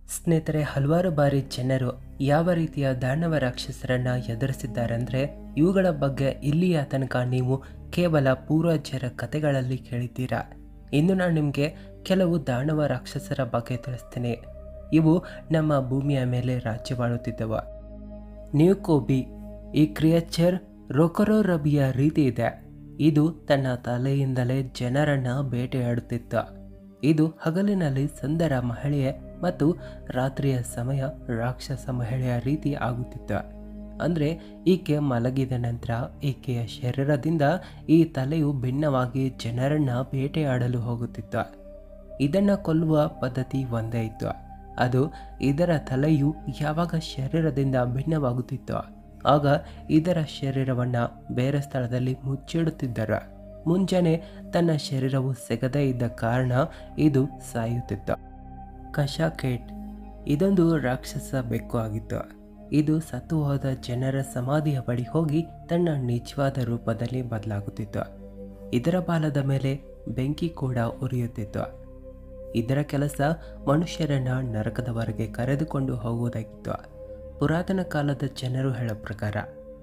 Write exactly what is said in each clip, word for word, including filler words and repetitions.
ಸ್ನೇಹಿತರೆ, ಹಲವಾರು ಬಾರಿ ಜನರು ಯಾವ ರೀತಿಯ ದಾನವ ರಾಕ್ಷಸರನ್ನ ಎದುರಿಸಿದ್ದಾರೆ ಅಂದರೆ ಇವುಗಳ ಬಗ್ಗೆ ಇಲ್ಲಿಯ ತನಕ ನೀವು ಕೇವಲ ಪೂರ್ವಜರ ಕಥೆಗಳಲ್ಲಿ ಕೇಳಿದ್ದೀರಾ. ಇನ್ನು ನಾನು ನಿಮಗೆ ಕೆಲವು ದಾನವ ರಾಕ್ಷಸರ ಬಗ್ಗೆ ತಿಳಿಸ್ತೀನಿ. ಇವು ನಮ್ಮ ಭೂಮಿಯ ಮೇಲೆ ರಾಜ್ಯವಾಳುತ್ತಿದ್ದವು. ನ್ಯೂಕೋಬಿ ಈ ಕ್ರಿಯೇಚರ್ ರೊಕೊರೊರಬಿಯ ರೀತಿ ಇದೆ. ಇದು ತನ್ನ ತಲೆಯಿಂದಲೇ ಜನರನ್ನ ಬೇಟೆಯಾಡುತ್ತಿತ್ತು. ಇದು ಹಗಲಿನಲ್ಲಿ ಸುಂದರ ಮಹಿಳೆಯೇ ಮತ್ತು ರಾತ್ರಿಯ ಸಮಯ ರಾಕ್ಷಸ ಮಹಿಳೆಯ ರೀತಿ ಆಗುತ್ತಿತ್ತು. ಅಂದರೆ ಈಕೆ ಮಲಗಿದ ನಂತರ ಈಕೆಯ ಶರೀರದಿಂದ ಈ ತಲೆಯು ಭಿನ್ನವಾಗಿ ಜನರನ್ನ ಬೇಟೆಯಾಡಲು ಹೋಗುತ್ತಿತ್ತು. ಇದನ್ನು ಕೊಲ್ಲುವ ಪದ್ಧತಿ ಒಂದೇ ಇತ್ತು. ಅದು ಇದರ ತಲೆಯು ಯಾವಾಗ ಶರೀರದಿಂದ ಭಿನ್ನವಾಗುತ್ತಿತ್ತು ಆಗ ಇದರ ಶರೀರವನ್ನು ಬೇರೆ ಸ್ಥಳದಲ್ಲಿ ಮುಚ್ಚಿಡುತ್ತಿದ್ದರು. ಮುಂಜಾನೆ ತನ್ನ ಶರೀರವು ಸಿಗದೇ ಇದ್ದ ಕಾರಣ ಇದು ಸಾಯುತ್ತಿತ್ತು. ಕಶಾಕೇಟ್ ಇದೊಂದು ರಾಕ್ಷಸ ಬೆಕ್ಕು ಆಗಿತ್ತು. ಇದು ಸತ್ತು ಹೋದ ಜನರ ಸಮಾಧಿಯ ಬಳಿ ಹೋಗಿ ತನ್ನ ನಿಜವಾದ ರೂಪದಲ್ಲಿ ಬದಲಾಗುತ್ತಿತ್ತು. ಇದರ ಬಾಲದ ಮೇಲೆ ಬೆಂಕಿ ಕೂಡ ಉರಿಯುತ್ತಿತ್ತು. ಇದರ ಕೆಲಸ ಮನುಷ್ಯರನ್ನ ನರಕದವರೆಗೆ ಕರೆದುಕೊಂಡು ಹೋಗುವುದಾಗಿತ್ತು. ಪುರಾತನ ಕಾಲದ ಜನರು ಹೇಳೋ ಪ್ರಕಾರ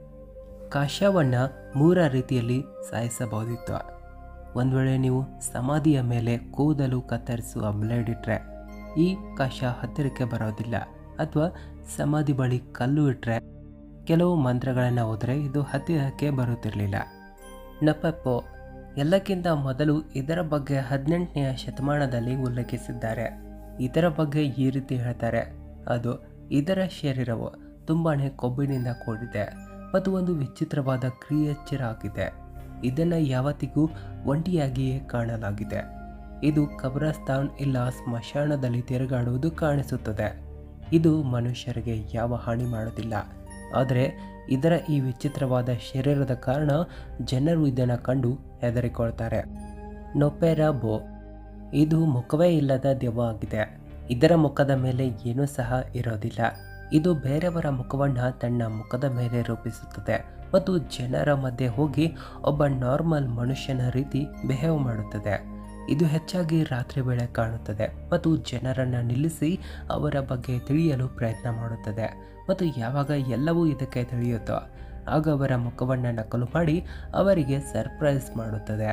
ಕಾಶವನ್ನು ಮೂರ ರೀತಿಯಲ್ಲಿ ಸಾಯಿಸಬಹುದಿತ್ತು. ಒಂದು ವೇಳೆ ನೀವು ಸಮಾಧಿಯ ಮೇಲೆ ಕೂದಲು ಕತ್ತರಿಸುವ ಬ್ಲೇಡ್ ಇಟ್ಟರೆ ಈ ಕಾಶ ಹತ್ತಿರಕ್ಕೆ ಬರೋದಿಲ್ಲ, ಅಥವಾ ಸಮಾಧಿ ಬಳಿ ಕಲ್ಲು ಇಟ್ಟರೆ ಕೆಲವು ಮಂತ್ರಗಳನ್ನು ಹೋದರೆ ಇದು ಹತ್ತಿರಕ್ಕೆ ಬರುತ್ತಿರಲಿಲ್ಲ. ನಪೆಪ್ಪೋ ಎಲ್ಲಕ್ಕಿಂತ ಮೊದಲು ಇದರ ಬಗ್ಗೆ ಹದಿನೆಂಟನೆಯ ಶತಮಾನದಲ್ಲಿ ಉಲ್ಲೇಖಿಸಿದ್ದಾರೆ. ಇದರ ಬಗ್ಗೆ ಈ ರೀತಿ ಹೇಳ್ತಾರೆ, ಅದು ಇದರ ಶರೀರವು ತುಂಬಾ ಕೊಬ್ಬಿನಿಂದ ಕೂಡಿದೆ ಮತ್ತು ಒಂದು ವಿಚಿತ್ರವಾದ ಕ್ರಿಯೇಚರ್ ಆಗಿದೆ. ಇದನ್ನು ಯಾವತ್ತಿಗೂ ಒಂಟಿಯಾಗಿಯೇ ಕಾಣಲಾಗಿದೆ. ಇದು ಕಬ್ರಸ್ತಾನ್ ಇಲ್ಲ ಸ್ಮಶಾನದಲ್ಲಿ ತಿರುಗಾಡುವುದು ಕಾಣಿಸುತ್ತದೆ. ಇದು ಮನುಷ್ಯರಿಗೆ ಯಾವ ಹಾನಿ ಮಾಡುವುದಿಲ್ಲ. ಆದರೆ ಇದರ ಈ ವಿಚಿತ್ರವಾದ ಶರೀರದ ಕಾರಣ ಜನರು ಇದನ್ನು ಕಂಡು ಹೆದರಿಕೊಳ್ತಾರೆ. ನೊಪೆರಾಬೋ ಇದು ಮುಖವೇ ಇಲ್ಲದ ದೆವ್ವ ಆಗಿದೆ. ಇದರ ಮುಖದ ಮೇಲೆ ಏನೂ ಸಹ ಇರೋದಿಲ್ಲ. ಇದು ಬೇರೆಯವರ ಮುಖವನ್ನು ತನ್ನ ಮುಖದ ಮೇಲೆ ರೂಪಿಸುತ್ತದೆ ಮತ್ತು ಜನರ ಮಧ್ಯೆ ಹೋಗಿ ಒಬ್ಬ ನಾರ್ಮಲ್ ಮನುಷ್ಯನ ರೀತಿ ಬಿಹೇವ್ ಮಾಡುತ್ತದೆ. ಇದು ಹೆಚ್ಚಾಗಿ ರಾತ್ರಿ ವೇಳೆ ಕಾಣುತ್ತದೆ ಮತ್ತು ಜನರನ್ನು ನಿಲ್ಲಿಸಿ ಅವರ ಬಗ್ಗೆ ತಿಳಿಯಲು ಪ್ರಯತ್ನ ಮಾಡುತ್ತದೆ. ಮತ್ತು ಯಾವಾಗ ಎಲ್ಲವೂ ಇದಕ್ಕೆ ತಿಳಿಯುತ್ತೋ ಆಗ ಅವರ ಮುಖವನ್ನು ನಕಲು ಮಾಡಿ ಅವರಿಗೆ ಸರ್ಪ್ರೈಸ್ ಮಾಡುತ್ತದೆ.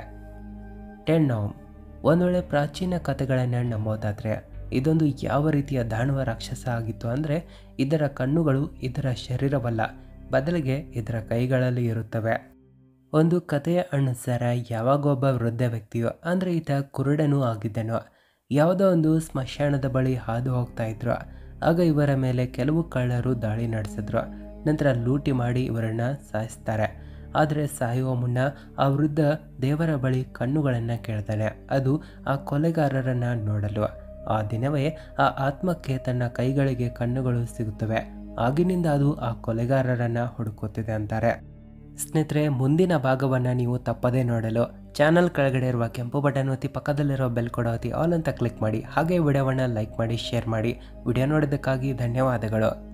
ಟೆನ್ನೋಮ್ ಒಂದು ವೇಳೆ ಪ್ರಾಚೀನ ಕಥೆಗಳನ್ನು ನಂಬೋದಾದರೆ ಇದೊಂದು ಯಾವ ರೀತಿಯ ದಾನವ ರಾಕ್ಷಸ ಆಗಿತ್ತು ಅಂದರೆ ಇದರ ಕಣ್ಣುಗಳು ಇದರ ಶರೀರವಲ್ಲ, ಬದಲಿಗೆ ಇದರ ಕೈಗಳಲ್ಲಿ ಇರುತ್ತವೆ. ಒಂದು ಕಥೆಯ ಅನುಸಾರ ಯಾವಾಗೊಬ್ಬ ವೃದ್ಧ ವ್ಯಕ್ತಿಯು ಅಂದರೆ ಈತ ಕುರುಡನೂ ಆಗಿದ್ದನು ಯಾವುದೋ ಒಂದು ಸ್ಮಶಾನದ ಬಳಿ ಹಾದು ಹೋಗ್ತಾ ಇದ್ರು. ಆಗ ಇವರ ಮೇಲೆ ಕೆಲವು ಕಳ್ಳರು ದಾಳಿ ನಡೆಸಿದ್ರು. ನಂತರ ಲೂಟಿ ಮಾಡಿ ಇವರನ್ನು ಸಾಯಿಸ್ತಾರೆ. ಆದರೆ ಸಾಯುವ ಮುನ್ನ ಆ ವೃದ್ಧ ದೇವರ ಬಳಿ ಕಣ್ಣುಗಳನ್ನು ಕೇಳ್ತಾನೆ, ಅದು ಆ ಕೊಲೆಗಾರರನ್ನು ನೋಡಲು. ಆ ದಿನವೇ ಆ ಆತ್ಮಕ್ಕೆ ತನ್ನ ಕೈಗಳಿಗೆ ಕಣ್ಣುಗಳು ಸಿಗುತ್ತವೆ. ಆಗಿನಿಂದ ಅದು ಆ ಕೊಲೆಗಾರರನ್ನು ಹುಡುಕುತ್ತಿದೆ ಅಂತಾರೆ. ಸ್ನೇಹಿತರೆ, ಮುಂದಿನ ಭಾಗವನ್ನು ನೀವು ತಪ್ಪದೇ ನೋಡಲು ಚಾನಲ್ ಕೆಳಗಡೆ ಇರುವ ಕೆಂಪು ಬಟನ್ ಒತ್ತಿ ಪಕ್ಕದಲ್ಲಿರೋ ಬೆಲ್ ಕೊಡೋ ಒತ್ತಿ ಆಲ್ ಅಂತ ಕ್ಲಿಕ್ ಮಾಡಿ. ಹಾಗೆ ವಿಡಿಯೋವನ್ನು ಲೈಕ್ ಮಾಡಿ, ಶೇರ್ ಮಾಡಿ. ವಿಡಿಯೋ ನೋಡೋದಕ್ಕಾಗಿ ಧನ್ಯವಾದಗಳು.